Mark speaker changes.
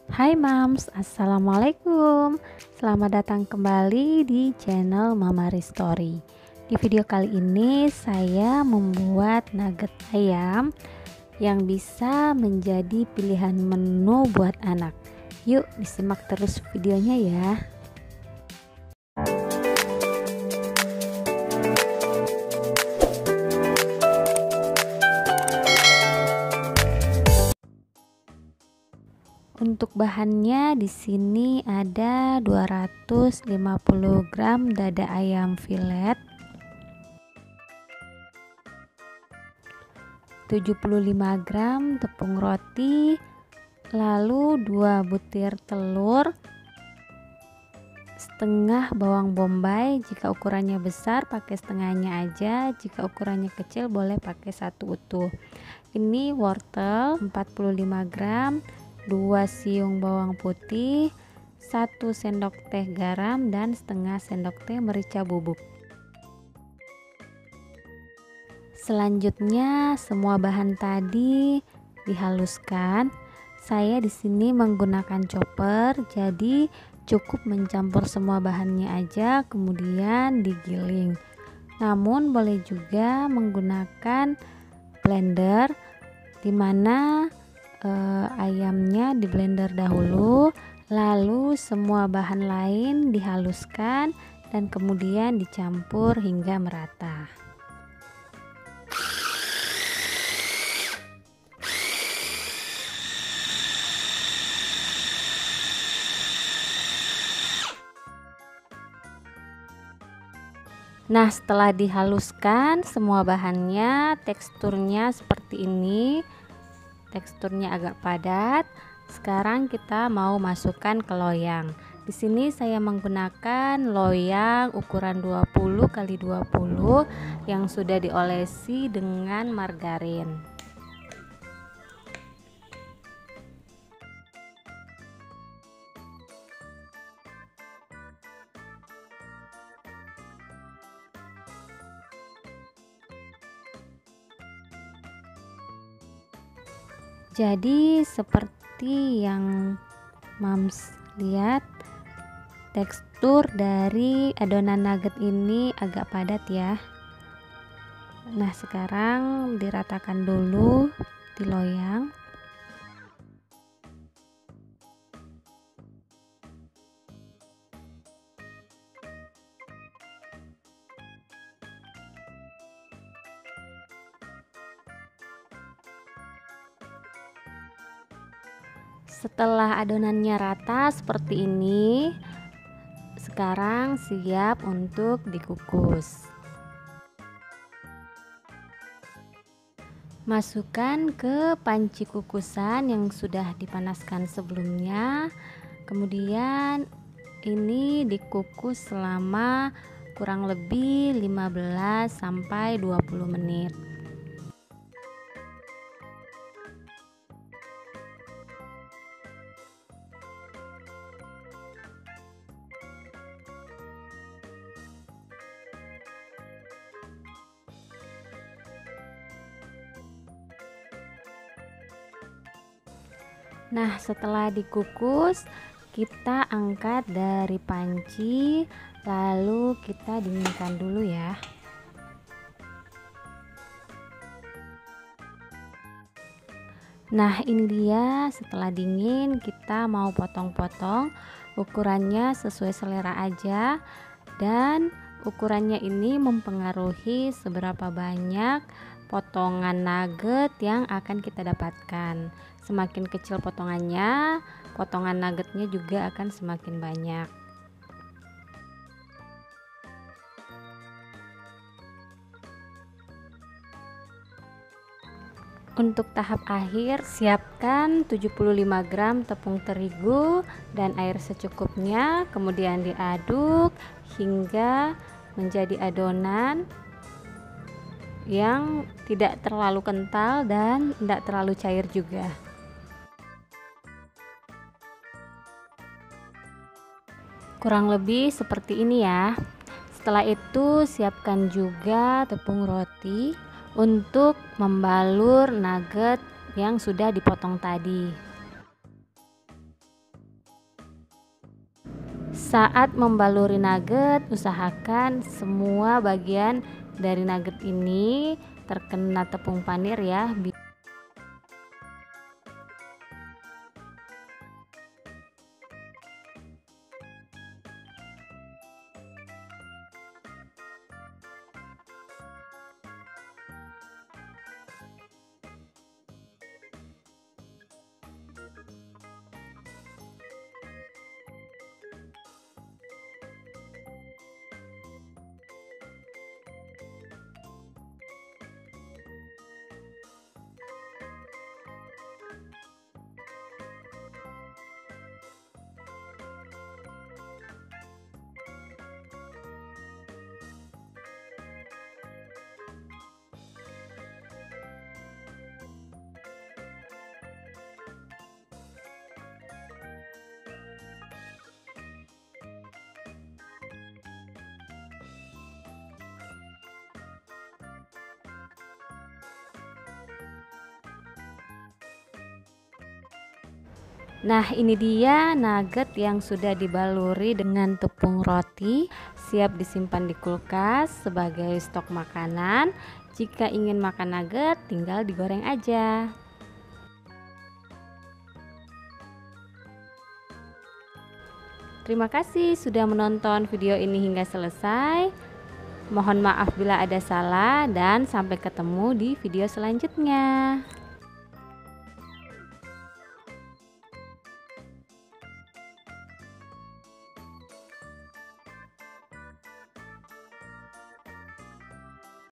Speaker 1: Hai Mams, Assalamualaikum. Selamat datang kembali di channel Mama Ristori. Di video kali ini saya membuat nugget ayam yang bisa menjadi pilihan menu buat anak. Yuk disimak terus videonya ya. Untuk bahannya di sini ada 250 gram dada ayam filet, 75 gram tepung roti, lalu 2 butir telur, setengah bawang bombay. Jika ukurannya besar pakai setengahnya aja, jika ukurannya kecil boleh pakai satu utuh. Ini wortel 45 gram, 2 siung bawang putih, 1 sendok teh garam, dan setengah sendok teh merica bubuk. Selanjutnya semua bahan tadi dihaluskan. Saya di sini menggunakan chopper, jadi cukup mencampur semua bahannya aja kemudian digiling. Namun boleh juga menggunakan blender, dimana ayamnya di blender dahulu, lalu semua bahan lain dihaluskan dan kemudian dicampur hingga merata. Nah, setelah dihaluskan semua bahannya, teksturnya seperti ini. Teksturnya agak padat. Sekarang kita mau masukkan ke loyang. Di sini saya menggunakan loyang ukuran 20 x 20 yang sudah diolesi dengan margarin. Jadi seperti yang Mams lihat, tekstur dari adonan nugget ini agak padat ya. Nah, sekarang diratakan dulu di loyang. Setelah adonannya rata seperti ini, sekarang siap untuk dikukus. Masukkan ke panci kukusan yang sudah dipanaskan sebelumnya. Kemudian ini dikukus selama kurang lebih 15 sampai 20 menit. Nah, setelah dikukus, kita angkat dari panci, lalu kita dinginkan dulu ya. Nah, ini dia setelah dingin, kita mau potong-potong. Ukurannya sesuai selera aja, dan ukurannya ini mempengaruhi seberapa banyak potongan nugget yang akan kita dapatkan. Semakin kecil potongannya, potongan nuggetnya juga akan semakin banyak. Untuk tahap akhir, siapkan 75 gram tepung terigu dan air secukupnya, kemudian diaduk hingga menjadi adonan yang tidak terlalu kental dan tidak terlalu cair juga. Kurang lebih seperti ini ya. Setelah itu siapkan juga tepung roti untuk membalur nugget yang sudah dipotong tadi. Saat membaluri nugget, usahakan semua bagian dari nugget ini terkena tepung panir ya. Nah, ini dia nugget yang sudah dibaluri dengan tepung roti, siap disimpan di kulkas sebagai stok makanan. Jika ingin makan nugget, tinggal digoreng aja. Terima kasih sudah menonton video ini hingga selesai. Mohon maaf bila ada salah dan sampai ketemu di video selanjutnya.